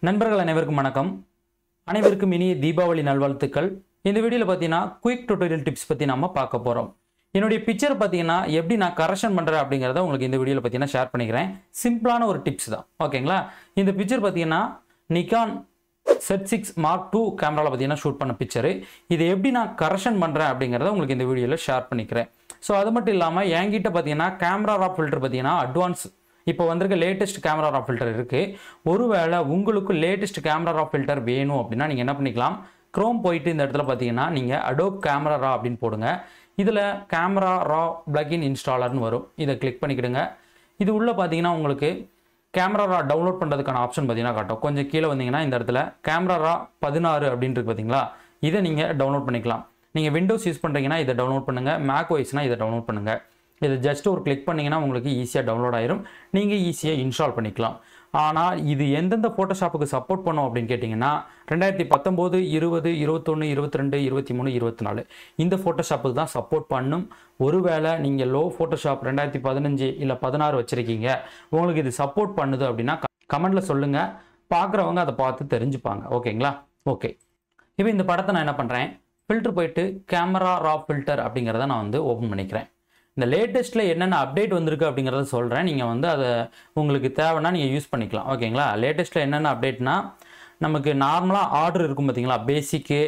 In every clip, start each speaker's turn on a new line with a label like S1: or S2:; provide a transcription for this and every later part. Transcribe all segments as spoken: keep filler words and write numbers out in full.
S1: நண்பர்கள் அனைவருக்கும் வணக்கம். அனைவருக்கும் இனிய தீபாவளி நல்வாழ்த்துக்கள். இந்த வீடியோவில் பார்த்தீங்கன்னா குயிக் டுட்டோரியல் டிப்ஸ் பற்றி நம்ம பார்க்க போகிறோம். என்னுடைய பிக்சர் பார்த்தீங்கன்னா எப்படி நான் கரெக்ஷன் பண்ணுறேன் அப்படிங்கிறத உங்களுக்கு இந்த வீடியோவில் பார்த்தீங்கன்னா ஷேர் பண்ணிக்கிறேன். சிம்பிளான ஒரு டிப்ஸ் தான், ஓகேங்களா? இந்த பிக்சர் பார்த்தீங்கன்னா Nikon Z six mark two கேமராவில் பார்த்தீங்கன்னா ஷூட் பண்ண பிக்சரு. இது எப்படி நான் கரெக்ஷன் பண்ணுறேன் அப்படிங்கிறத உங்களுக்கு இந்த வீடியோவில் ஷேர் பண்ணிக்கிறேன். ஸோ அது மட்டும் இல்லாமல் என்கிட்ட பார்த்தீங்கன்னா கேமரா ரா ஃபில்டர் பார்த்தீங்கன்னா அட்வான்ஸ் இப்போ வந்திருக்க லேட்டஸ்ட் கேமரா ரா ஃபில்டர் இருக்குது. ஒருவேளை உங்களுக்கு லேட்டஸ்ட் கேமரா ரா ஃபில்டர் வேணும் அப்படின்னா நீங்கள் என்ன பண்ணிக்கலாம், க்ரோம் போயிட்டு இந்த இடத்துல பார்த்தீங்கன்னா நீங்கள் அடோப் கேமரா ரா அப்படின்னு போடுங்க. இதில் கேமரா ரா பிளக்இன் இன்ஸ்டாலர்னு வரும். இதை கிளிக் பண்ணிக்கிடுங்க. இது உள்ளே பார்த்தீங்கன்னா உங்களுக்கு கேமரா ரா டவுன்லோட் பண்ணுறதுக்கான ஆப்ஷன் பார்த்தீங்கன்னா காட்டும். கொஞ்சம் கீழே வந்தீங்கன்னா இந்த இடத்துல கேமரா ரா பதினாறு அப்படின்றது பார்த்தீங்களா, இதை நீங்கள் டவுன்லோட் பண்ணிக்கலாம். நீங்கள் விண்டோஸ் யூஸ் பண்ணுறீங்கன்னா இதை டவுன்லோட் பண்ணுங்கள், மேக் ஓஎஸ்னால் இதை டவுன்லோட் பண்ணுங்கள். இதை ஜஸ்ட் ஒரு கிளிக் பண்ணிங்கன்னா உங்களுக்கு ஈஸியாக டவுன்லோட் ஆயிரும். நீங்கள் ஈஸியாக இன்ஸ்டால் பண்ணிக்கலாம். ஆனால் இது எந்தெந்த ஃபோட்டோஷாப்புக்கு சப்போர்ட் பண்ணும் அப்படின்னு கேட்டிங்கன்னா ரெண்டாயிரத்தி பத்தொம்போது இருபது இருபத்தொன்று இருபத்தி ரெண்டு இருபத்தி மூணு இருபத்தி நாலு இந்த ஃபோட்டோஷாப்புக்கு தான் சப்போர்ட் பண்ணும். ஒருவேளை நீங்கள் லோ ஃபோட்டோஷாப் ரெண்டாயிரத்தி பதினஞ்சு இல்லை பதினாறு வச்சுருக்கீங்க, உங்களுக்கு இது சப்போர்ட் பண்ணுது அப்படின்னா கமெண்டில் சொல்லுங்கள். பார்க்குறவங்க அதை பார்த்து தெரிஞ்சுப்பாங்க, ஓகேங்களா? ஓகே, இப்போ இந்த படத்தை நான் என்ன பண்ணுறேன், ஃபில்டர் போயிட்டு கேமரா ரா ஃபில்டர் அப்படிங்கிறத நான் வந்து ஓப்பன் பண்ணிக்கிறேன். இந்த லேட்டஸ்ட்டில் என்னென்ன அப்டேட் வந்திருக்கு அப்படிங்கிறத சொல்கிறேன். நீங்கள் வந்து அதை உங்களுக்கு தேவைன்னா நீங்கள் யூஸ் பண்ணிக்கலாம், ஓகேங்களா? லேட்டஸ்ட்டில் என்னென்ன அப்டேட்னா, நமக்கு நார்மலாக ஆர்டர் இருக்கும் பார்த்தீங்களா, பேசிக்கு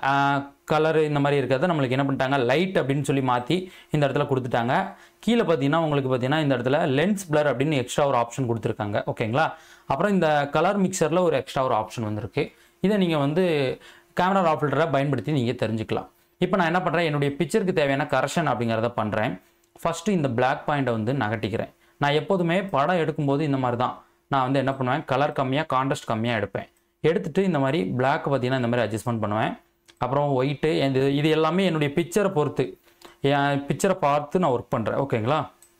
S1: கலரு இந்த மாதிரி இருக்கிறத நம்மளுக்கு என்ன பண்ணிட்டாங்க, லைட் அப்படின்னு சொல்லி மாற்றி இந்த இடத்துல கொடுத்துட்டாங்க. கீழே பார்த்தீங்கன்னா உங்களுக்கு பார்த்தீங்கன்னா இந்த இடத்துல லென்ஸ் பிளர் அப்படின்னு எக்ஸ்ட்ரா ஒரு ஆப்ஷன் கொடுத்துருக்காங்க, ஓகேங்களா? அப்புறம் இந்த கலர் மிக்சரில் ஒரு எக்ஸ்ட்ரா ஒரு ஆப்ஷன் வந்திருக்கு. இதை நீங்கள் வந்து கேமரா ரா ஃபில்டரை பயன்படுத்தி நீங்கள் தெரிஞ்சுக்கலாம். இப்போ நான் என்ன பண்ணுறேன், என்னுடைய பிக்சருக்கு தேவையான கரெக்ஷன் அப்படிங்கிறத பண்ணுறேன். ஃபஸ்ட்டு இந்த பிளாக் பாயிண்ட்டை வந்து நகட்டிக்கிறேன். நான் எப்போதுமே படம் எடுக்கும்போது இந்த மாதிரி தான் நான் வந்து என்ன பண்ணுவேன், கலர் கம்மியாக கான்ட்ராஸ்ட் கம்மியாக எடுப்பேன். எடுத்துகிட்டு இந்த மாதிரி பிளாக் பார்த்தீங்கன்னா இந்த மாதிரி அட்ஜஸ்ட்மெண்ட் பண்ணுவேன். அப்புறம் ஒயிட்டு இது இது எல்லாமே என்னுடைய பிக்சரை பொறுத்து, என் பிக்சரை பார்த்து நான் ஒர்க் பண்ணுறேன், ஓகேங்களா?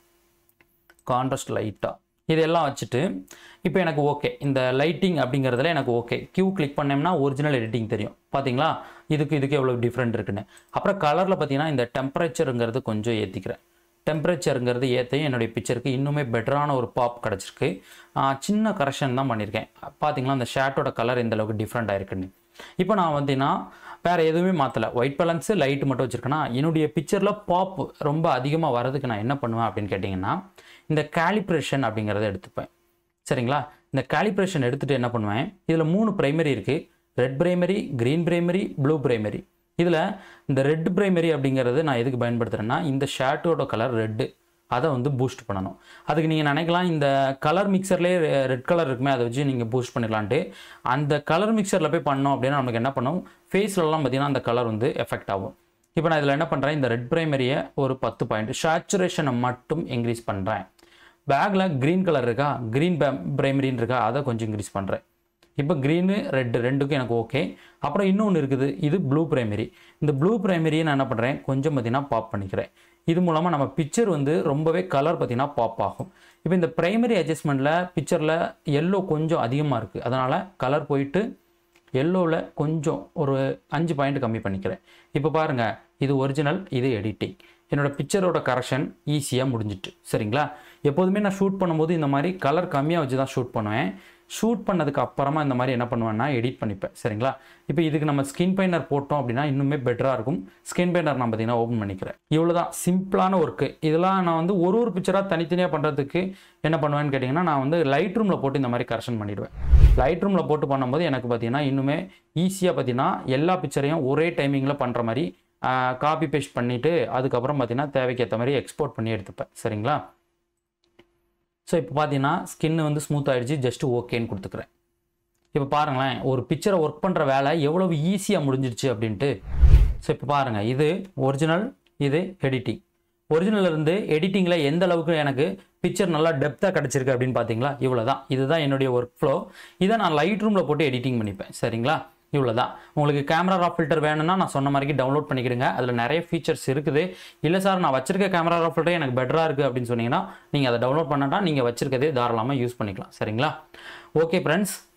S1: கான்ட்ராஸ்ட் லைட்டாக இதெல்லாம் வச்சுட்டு இப்போ எனக்கு ஓகே, இந்த லைட்டிங் அப்படிங்கிறதுல எனக்கு ஓகே. கியூ கிளிக் பண்ணோம்னா ஒரிஜினல் எடிட்டிங் தெரியும், பார்த்தீங்களா? இதுக்கு இதுக்கு எவ்வளோ டிஃப்ரெண்ட் இருக்குன்னு. அப்புறம் கலரில் பார்த்தீங்கன்னா இந்த டெம்பரேச்சருங்கிறது கொஞ்சம் ஏற்றிக்கிறேன். டெம்பரேச்சருங்கிறது ஏற்றையும் என்னுடைய பிக்சருக்கு இன்னுமே பெட்டரான ஒரு பாப் கிடச்சிருக்கு. சின்ன கரெக்ஷன் தான் பண்ணியிருக்கேன். பார்த்தீங்களா அந்த ஷேர்ட்டோட கலர் எந்த அளவுக்கு டிஃப்ரெண்ட் ஆயிருக்குன்னு. இப்போ நான் வந்தீங்கன்னா வேறு எதுவுமே மாற்றலை, ஒயிட் பேலன்ஸு லைட்டு மட்டும் வச்சுருக்கேன்னா என்னுடைய பிக்சரில் பாப் ரொம்ப அதிகமாக வரதுக்கு நான் என்ன பண்ணுவேன் அப்படின்னு கேட்டிங்கன்னா இந்த கேலிப்ரேஷன் அப்படிங்கிறத எடுத்துப்பேன், சரிங்களா? இந்த கேலிப்ரேஷன் எடுத்துகிட்டு என்ன பண்ணுவேன், இதில் மூணு பிரைமரி இருக்குது, red primary, green primary, blue primary. இதில் இந்த ரெட் பிரைமரி அப்படிங்கிறது நான் எதுக்கு பயன்படுத்துகிறேன்னா இந்த ஷேர்ட்டோட கலர் ரெட்டு, அதை வந்து பூஸ்ட் பண்ணணும். அதுக்கு நீங்கள் நினைக்கலாம் இந்த கலர் மிக்சர்லேயே ரெட் கலர் இருக்குமே, அதை வச்சு நீங்கள் பூஸ்ட் பண்ணிடலான்ட்டு. அந்த கலர் மிக்சரில் போய் பண்ணோம் அப்படின்னா நமக்கு என்ன பண்ணும், ஃபேஸ்லலாம் பார்த்தீங்கன்னா அந்த கலர் வந்து எஃபெக்ட் ஆகும். இப்போ நான் இதில் என்ன பண்ணுறேன், இந்த ரெட் பிரைமரியை ஒரு பத்து பாயிண்ட் சேச்சுரேஷனை மட்டும் இன்க்ரீஸ் பண்ணுறேன். பேக்கில் க்ரீன் கலர் இருக்கா, க்ரீன் பிரைமரின்னு இருக்கா, அதை கொஞ்சம் இன்க்ரீஸ் பண்ணுறேன். இப்போ க்ரீனு ரெட்டு ரெண்டுக்கும் எனக்கு ஓகே. அப்புறம் இன்னொன்று இருக்குது, இது ப்ளூ பிரைமரி. இந்த ப்ளூ பிரைமரியை நான் என்ன பண்ணுறேன், கொஞ்சம் பார்த்தீங்கன்னா பாப் பண்ணிக்கிறேன். இது மூலமாக நம்ம பிக்சர் வந்து ரொம்பவே கலர் பார்த்தீங்கன்னா பாப் ஆகும். இப்போ இந்த பிரைமரி அட்ஜஸ்ட்மெண்ட்டில் பிக்சரில் எல்லோ கொஞ்சம் அதிகமாக இருக்குது, அதனால் கலர் போயிட்டு எல்லோவில் கொஞ்சம் ஒரு அஞ்சு பாயிண்ட் கம்மி பண்ணிக்கிறேன். இப்போ பாருங்கள், இது ஒரிஜினல், இது எடிட்டிங். என்னோடய பிக்சரோட கரெக்ஷன் ஈஸியாக முடிஞ்சிட்டு, சரிங்களா? எப்போதுமே நான் ஷூட் பண்ணும்போது இந்த மாதிரி கலர் கம்மியாக வச்சு தான் ஷூட் பண்ணுவேன். ஷூட் பண்ணதுக்கு அப்புறமா இந்த மாதிரி என்ன பண்ணுவேன்னா எடிட் பண்ணிப்பேன், சரிங்களா? இப்போ இதுக்கு நம்ம ஸ்கின் பெயினர் போட்டோம் அப்படின்னா இன்னுமே பெட்டராக இருக்கும். ஸ்கின் பெயினர் நான் பார்த்தீங்கன்னா ஓப்பன் பண்ணிக்கிறேன். இவ்வளோ தான் சிம்பிளான ஒர்க்கு. இதெல்லாம் நான் வந்து ஒரு ஒரு பிக்சராக தனித்தனியாக பண்ணுறதுக்கு என்ன பண்ணுவேன்னு கேட்டிங்கன்னா நான் வந்து லைட் ரூமில் போட்டு இந்த மாதிரி கரெக்ஷன் பண்ணிவிடுவேன். லைட் ரூமில் போட்டு பண்ணும்போது எனக்கு பார்த்தீங்கன்னா இன்னுமே ஈஸியாக பார்த்தீங்கன்னா எல்லா பிக்சரையும் ஒரே டைமிங்கில் பண்ணுற மாதிரி காப்பி பேஸ்ட் பண்ணிவிட்டு அதுக்கப்புறம் பார்த்தீங்கன்னா தேவைக்கேற்ற மாதிரி எக்ஸ்போர்ட் பண்ணி எடுத்துப்பேன், சரிங்களா? ஸோ இப்போ பார்த்தீங்கன்னா ஸ்கின்னு வந்து ஸ்மூத் ஆகிடுச்சு, ஜஸ்ட்டு ஓகேன்னு கொடுத்துக்கிறேன். இப்போ பாருங்களேன், ஒரு பிக்சரை ஒர்க் பண்ணுற வேலை எவ்வளவு ஈஸியாக முடிஞ்சிடுச்சு அப்படின்ட்டு. ஸோ இப்போ பாருங்கள், இது ஒரிஜினல், இது எடிட்டிங். ஒரிஜினல் இருந்து எடிட்டிங்கில் எந்த அளவுக்கு எனக்கு பிக்சர் நல்லா டெப்த்தாக கிடச்சிருக்கு அப்படின்னு பார்த்தீங்களா? இவ்வளோ தான். இதுதான் என்னுடைய ஒர்க் ஃப்ளோ. இதை நான் லைட் ரூமில் போட்டு எடிட்டிங் பண்ணிப்பேன், சரிங்களா? இவ்வளோ தான். உங்களுக்கு கேமரா ரா ஃபில்டர் வேணும்னா நான் சொன்ன மாதிரி டவுன்லோட் பண்ணிக்கிடுங்க. அதில் நிறைய ஃபீச்சர்ஸ் இருக்குது. இல்லை சார் நான் வச்சிருக்க கேமரா ரா ஃபில்டர் எனக்கு பெட்டராக இருக்குது அப்படின்னு சொன்னீங்கன்னா நீங்கள் அதை டவுன்லோட் பண்ணாட்டா நீங்கள் வச்சிருக்கதே தாராளமாக யூஸ் பண்ணிக்கலாம், சரிங்களா? Okay friends,